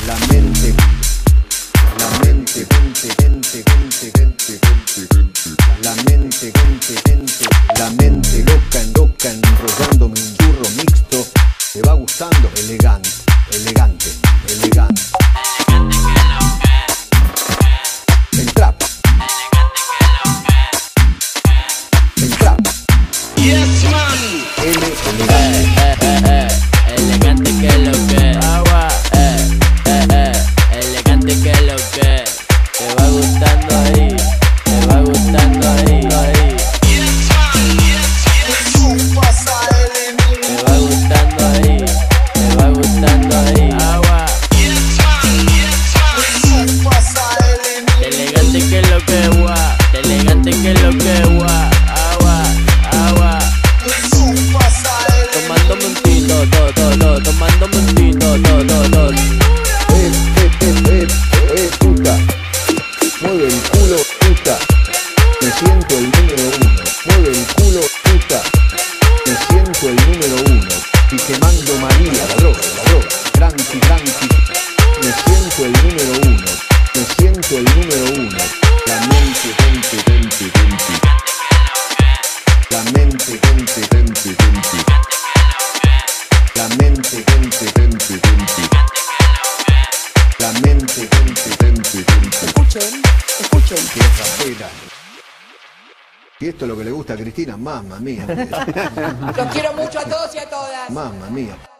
La mente, la mente, gente, gente, gente, gente, gente. La mente, gente, gente. La mente loca, enrollándome un churro mixto. ¿Te va gustando? Elegante, elegante, elegante. El trap. El trap. Yes, man. Elegante. Elegante que lo que agua, elegante que lo que te va gustando ahí, te va gustando ahí, Yes, man. Yes, super silent. te va gustando ahí, te va gustando ahí, agua, Yes, man. Super silent. elegante que lo que gua, elegante que lo que gua, agua, Super silent. tomándome un tito, tomándome un tito, Puta. Mueve el culo, puta. Me siento el número uno. Mueve el culo, puta. Me siento el número uno. Y quemando María, la droga, tranqui, tranqui. Me siento el número uno. Me siento el número uno. La mente, gente, gente, gente. La mente, gente, gente, gente. La mente, gente, gente, gente. La mente, gente, gente, gente. Escuchen, escuchen. Que es rapera. Y esto es lo que le gusta a Cristina, mamma mía. Los quiero mucho a todos y a todas. Mamma mía.